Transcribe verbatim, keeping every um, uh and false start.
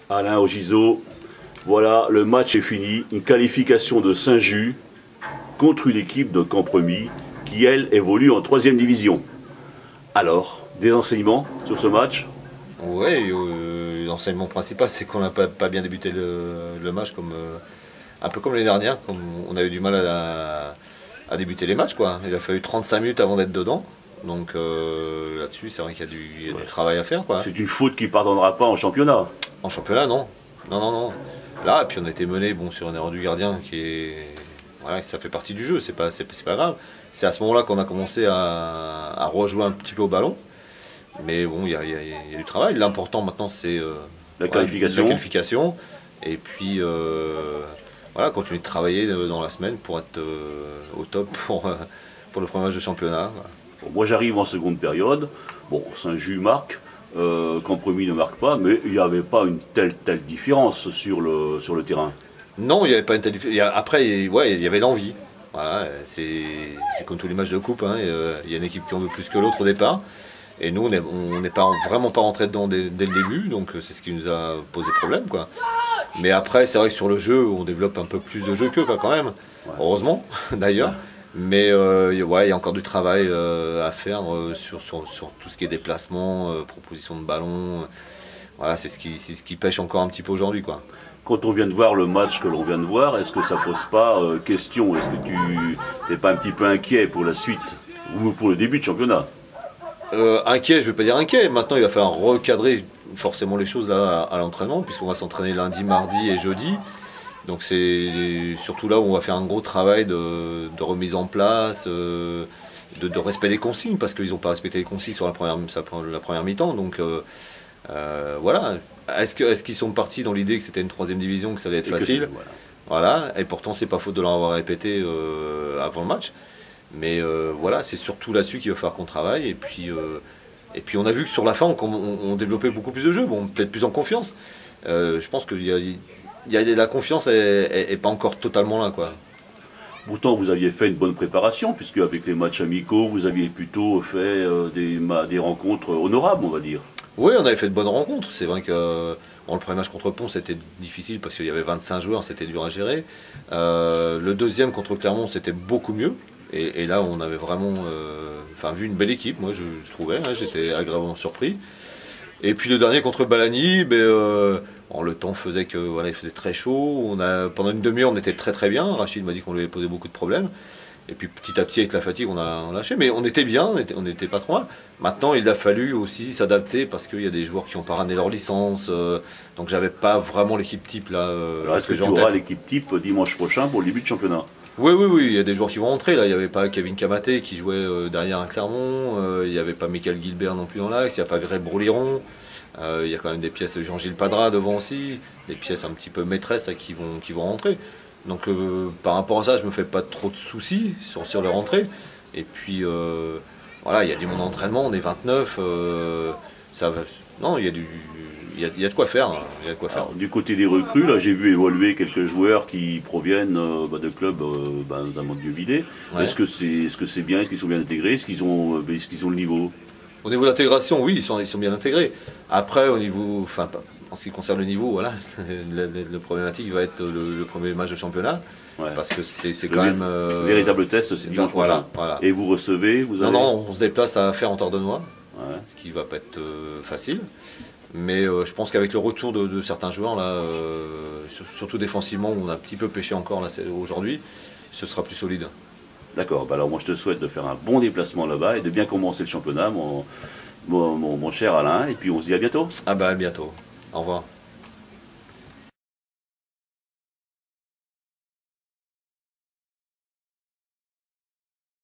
Alain Ogiso, voilà, le match est fini. Une qualification de Saint-Just contre une équipe de Campremis qui, elle, évolue en troisième division. Alors, des enseignements sur ce match? Oui, euh, l'enseignement principal, c'est qu'on n'a pas, pas bien débuté le, le match, comme, euh, un peu comme l'année dernière, comme on a eu du mal à, à débuter les matchs, quoi. Il a fallu trente-cinq minutes avant d'être dedans. Donc euh, là-dessus, c'est vrai qu'il y a, du, il y a ouais. du travail à faire, quoi. C'est une faute qui ne pardonnera pas en championnat. En championnat, non. Non, non, non. Là, et puis on a été mené bon, sur une erreur du gardien qui est... Voilà, ça fait partie du jeu, c'est pas, c'est, c'est pas grave. C'est à ce moment-là qu'on a commencé à, à rejouer un petit peu au ballon. Mais bon, il y a, y, a, y a du travail. L'important maintenant, c'est euh, la, qualification. la qualification. Et puis, euh, voilà, continuer de travailler dans la semaine pour être euh, au top pour, euh, pour le premier match de championnat. Voilà. Bon, moi, j'arrive en seconde période. Bon, Saint-Just marque. Euh, Campremis ne marque pas, mais il n'y avait pas une telle, telle différence sur le, sur le terrain. Non, il n'y avait pas une telle différence. Après, ouais, il y avait l'envie. Voilà, c'est comme tous les matchs de coupe. Hein. Il y a une équipe qui en veut plus que l'autre au départ. Et nous, on n'est pas vraiment pas rentré dedans dès, dès le début, donc c'est ce qui nous a posé problème, quoi. Mais après, c'est vrai que sur le jeu, on développe un peu plus de jeu qu'eux, quand même. Ouais. Heureusement, d'ailleurs. Ouais. Mais euh, ouais, il y a encore du travail euh, à faire euh, sur, sur, sur tout ce qui est déplacement, euh, proposition de ballon. Euh, voilà, c'est ce qui, c'est ce qui pêche encore un petit peu aujourd'hui, quoi. Quand on vient de voir le match que l'on vient de voir, est-ce que ça pose pas euh, question? Est-ce que tu n'es pas un petit peu inquiet pour la suite ou pour le début de championnat? Euh, inquiet, je ne vais pas dire inquiet. Maintenant, il va falloir recadrer forcément les choses là, à, à l'entraînement, puisqu'on va s'entraîner lundi, mardi et jeudi. Donc c'est surtout là où on va faire un gros travail de, de remise en place, euh, de, de respect des consignes, parce qu'ils n'ont pas respecté les consignes sur la première, la première mi-temps. Donc euh, euh, voilà. Est-ce que, est-ce qu'ils sont partis dans l'idée que c'était une troisième division, que ça allait être et facile? Voilà. Voilà. Et pourtant, c'est pas faute de leur avoir répété euh, avant le match. Mais euh, voilà, c'est surtout là-dessus qu'il va falloir qu'on travaille. Et puis, euh, et puis on a vu que sur la fin, on, on, on développait beaucoup plus de jeux, bon, peut-être plus en confiance. Euh, je pense que y a, y a, la confiance n'est pas encore totalement là, quoi. Pourtant, vous aviez fait une bonne préparation, puisque avec les matchs amicaux, vous aviez plutôt fait euh, des, des rencontres honorables, on va dire. Oui, on avait fait de bonnes rencontres. C'est vrai que bon, le premier match contre Pont, c'était difficile parce qu'il y avait vingt-cinq joueurs, c'était dur à gérer. Euh, le deuxième contre Clermont, c'était beaucoup mieux. Et, et là, on avait vraiment euh, enfin, vu une belle équipe, moi je, je trouvais, hein, j'étais agréablement surpris. Et puis le dernier contre Balagny, ben, euh, bon, le temps faisait que voilà, il faisait très chaud. On a, pendant une demi-heure, on était très très bien. Rachid m'a dit qu'on lui avait posé beaucoup de problèmes. Et puis petit à petit, avec la fatigue, on a, on a lâché. Mais on était bien, on n'était pas trop mal. Maintenant, il a fallu aussi s'adapter parce qu'il y a des joueurs qui n'ont pas ramené leur licence. Euh, donc j'avais pas vraiment l'équipe type là. Euh, Alors est-ce que, que tu auras l'équipe type dimanche prochain pour le début de championnat? Oui, oui, oui, il y a des joueurs qui vont rentrer. Là, il n'y avait pas Kevin Kamaté qui jouait euh, derrière un Clermont. Euh, il n'y avait pas Michael Gilbert non plus dans l'axe. Il n'y a pas Greg Brouliron. Euh, il y a quand même des pièces de Jean-Gilles Padra devant aussi. Des pièces un petit peu maîtresses là, qui, vont, qui vont rentrer. Donc euh, par rapport à ça, je ne me fais pas trop de soucis sur, sur leur rentrée. Et puis euh, voilà, il y a du monde d'entraînement, on est vingt-neuf. Euh, ça va... Non, il y a du. Il y, a, il y a de quoi faire. Il y a de quoi faire. Alors, du côté des recrues, là, j'ai vu évoluer quelques joueurs qui proviennent euh, bah, de clubs, euh, bah, notamment de Vieux-Villers. Ouais. Est-ce que c'est est -ce c'est bien? Est-ce qu'ils sont bien intégrés? Est-ce qu'ils ont, euh, est qu'ils ont le niveau? Au niveau d'intégration, oui, ils sont, ils sont bien intégrés. Après, au niveau, enfin, en ce qui concerne le niveau, voilà, le, le, le problématique va être le, le premier match de championnat. Ouais. Parce que c'est quand le même... Euh, le véritable test, c'est dimanche prochain. Voilà, voilà. Et vous recevez vous Non, avez... non, on se déplace à Faire-en-Tordenois, ouais. Ce qui ne va pas être euh, facile. Mais euh, je pense qu'avec le retour de, de certains joueurs, là, euh, surtout défensivement, où on a un petit peu pêché encore aujourd'hui, ce sera plus solide. D'accord, bah alors moi je te souhaite de faire un bon déplacement là-bas et de bien commencer le championnat, mon, mon, mon, mon cher Alain, et puis on se dit à bientôt. Ah bah à bientôt, au revoir.